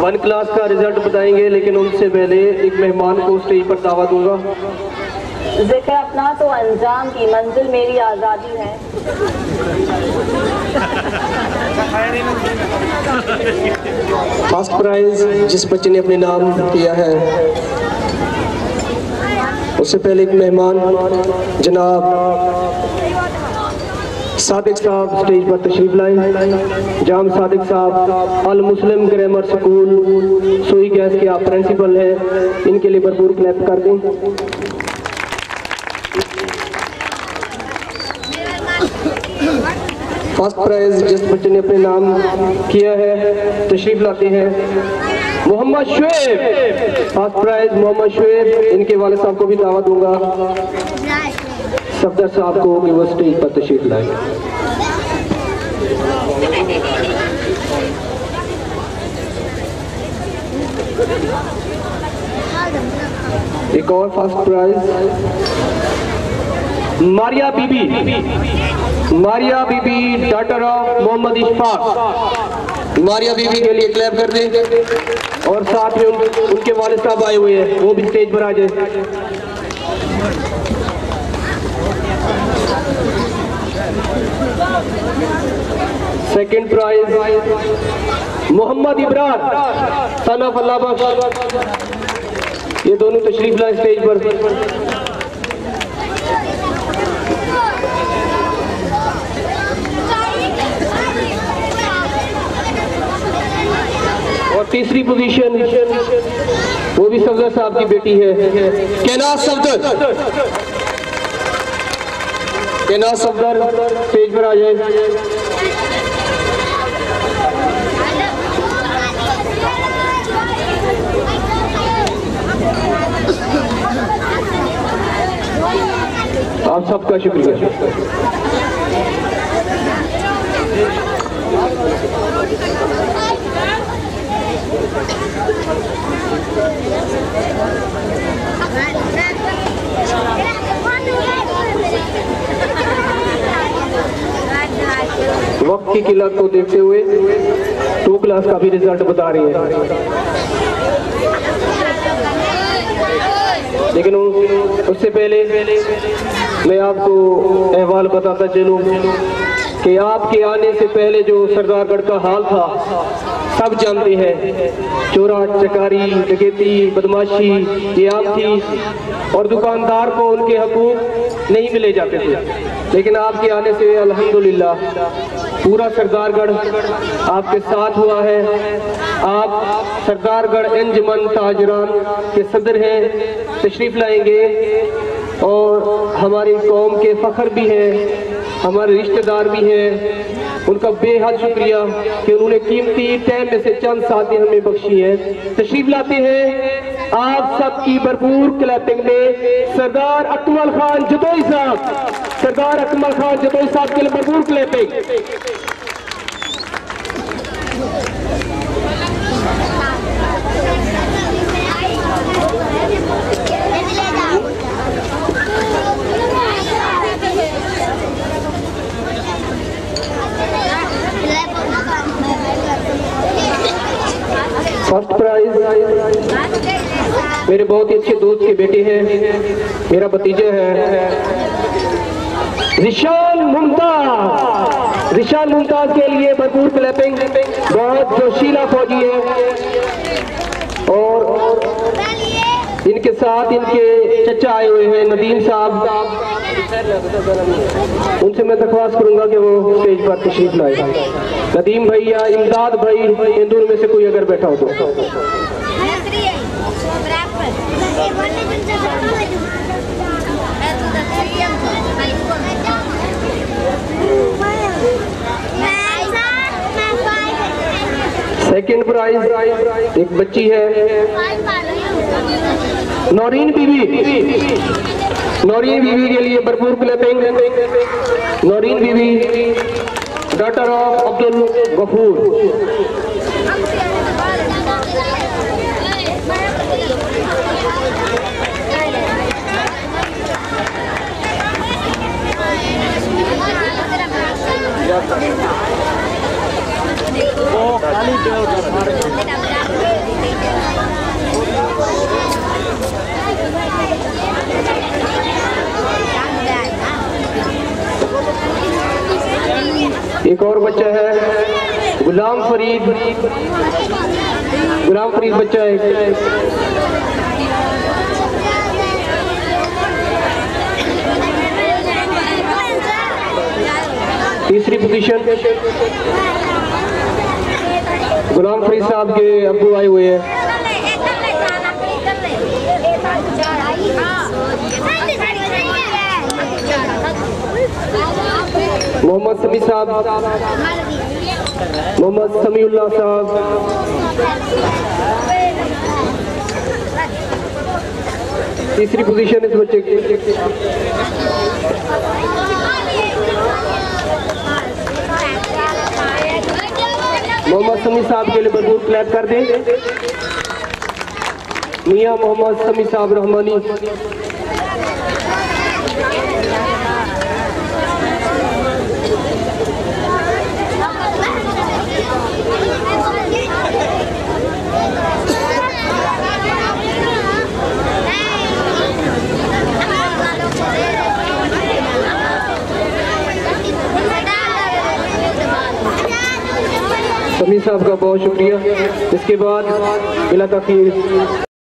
One class का result बताएंगे, लेकिन उनसे पहले एक मेहमान को स्टेज पर दावा दूंगा। जिक्र अपना तो अंजाम की मंजिल मेरी आज़ादी है। फर्स्ट प्राइज जिस बच्चे ने अपने नाम किया है, उससे पहले एक मेहमान जनाब सादिक साहब स्टेज पर तशरीफ लाए। जाम सादिक साहब Al Muslim grammar school Sui gas के आप प्रिंसिपल हैं, इनके लिए भरपूर क्लैप कर दें। फर्स्ट प्राइज जिस बच्चे ने अपने नाम किया है तशरीफ लाते हैं मोहम्मद शुएब। फर्स्ट प्राइज मोहम्मद शुएब, इनके वाले साहब को भी दावा दूंगा, सफदर साहब को कि वो स्टेज पर तशरीफ लाए। एक और first prize Maria Bibi daughter of Mohammad Ishfaq. Maria Bibi के लिए क्लैप कर दें और साथ में उनके वालिद साहब आए हुए हैं, वो भी स्टेज पर आ जाए। Second prize Mohammad Ibrar son of Allah Bakhsh, ये दोनों तशरीफ लाए स्टेज पर। और तीसरी पोजीशन वो भी सफदर साहब की बेटी है, कैनाज सफदर स्टेज पर आ जाए। आप सबका शुक्रिया। वक्त की किल्लत को देखते हुए 2 क्लास का भी रिजल्ट बता रही है, लेकिन उससे पहले मैं आपको अहवाल बताता चलूं कि आपके आने से पहले जो सरदारगढ़ का हाल था सब जानते हैं। चोरा चकारी डकैती बदमाशी ये आम थी और दुकानदार को उनके हकूक नहीं मिले जाते थे, लेकिन आपके आने से अल्हम्दुलिल्लाह पूरा सरदारगढ़ आपके साथ हुआ है। आप सरदारगढ़ अंजुमन ताजरान के सदर हैं, तशरीफ लाएंगे और हमारी कौम के फख्र भी हैं, हमारे रिश्तेदार भी हैं। उनका बेहद शुक्रिया कि उन्होंने कीमती टाइम में से चंद साथी हमें बख्शी है। तशरीफ लाते हैं आप सबकी भरपूर क्लैपिंग में सरदार अकमल खान जदोई साहब, सरदार अकमल खान जदोई साहब के लिए भरपूर क्लैपिंग। फर्स्ट प्राइज मेरे बहुत ही अच्छे दोस्त के बेटे हैं, मेरा भतीजा है रिशान मुमताज के लिए भरपूर क्लैपिंग। बहुत जोशीला फौजी है और इनके साथ इनके चचा आए हुए हैं नदीम साहब, उनसे मैं दरख्वास्त करूंगा कि वो स्टेज पर तशरीफ लाए। नदीम भाई या इमदाद भाई, इन दोनों में से कोई अगर बैठा हो तो। सेकंड प्राइज एक बच्ची है नौरीन बीवी के लिए भरपूर क्लैपिंग। नौरीन बीवी डॉटर ऑफ अब्दुल गफूर। देखो एक और बच्चा है गुलाम फरीद बच्चा है। तीसरी पोजीशन गुलाम फरीद साहब के अब्बू आए हुए हैं। मोहम्मद समी साहब, मोहम्मद समीउल्लाह साहब, तीसरी पोजीशन इस बच्चे की। मोहम्मद समी साहब के लिए भरपूर क्लैप कर दें। मियां मोहम्मद समी साहब रहमानी। समी साहब का बहुत शुक्रिया। इसके बाद बिला तखीर